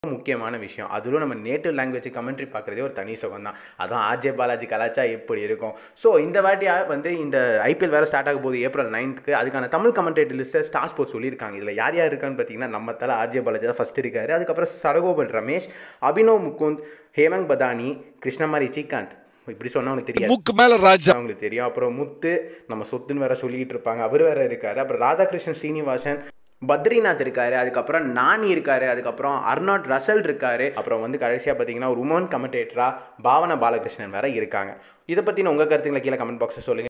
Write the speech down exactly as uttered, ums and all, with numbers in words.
முக்கியமான விஷயம். அதிலும் நம்ம நேட்டிவ் லாங்குவேஜ் கமெண்ட்ரி பார்க்குறதே ஒரு தனி சுகம் தான். அதுவும் ஆர்ஜே பாலாஜி கலாச்சா எப்படி இருக்கும். ஸோ இந்த வாட்டியா வந்து இந்த ஐபிஎல் வேறு ஸ்டார்ட் ஆக போகுது ஏப்ரல் நைன்த்துக்கு. அதுக்கான தமிழ் கமெண்டேட்டர் லிஸ்ட்டை ஸ்டார் ஸ்போர்ட்ஸ் சொல்லியிருக்காங்க. இதில் யார் யார் இருக்கான்னு பார்த்தீங்கன்னா நம்ம தலை ஆர்ஜே பாலாஜி தான் ஃபஸ்ட் இருக்காரு. அதுக்கப்புறம் சடகோபன் ரமேஷ், அபினவ் முகுந்த், ஹேமங் பதானி, கிருஷ்ணமாரி ஸ்ரீகாந்த். இப்படி சொன்னா அவனுக்கு தெரியாது, மூக்கு மேல ராஜா அவங்களுக்கு தெரியும். அப்புறம் முத்து நம்ம சொத்துன்னு வேற சொல்லிட்டு இருப்பாங்க, அவர் வேற இருக்காரு. அப்புறம் ராதாகிருஷ்ணன் ஸ்ரீனிவாசன், பத்ரிநாத் இருக்காரு, அதுக்கப்புறம் நானி இருக்காரு, அதுக்கப்புறம் அர்னாட் ரசல் இருக்காரு. அப்புறம் வந்து கடைசியாக பார்த்தீங்கன்னா ஒரு உமன் கமெண்டேட்டரா பாவனா பாலகிருஷ்ணன் வேற இருக்காங்க. இதை பற்றின உங்கள் கருத்துக்களை கீழே கமெண்ட் பாக்ஸில் சொல்லுங்கள்.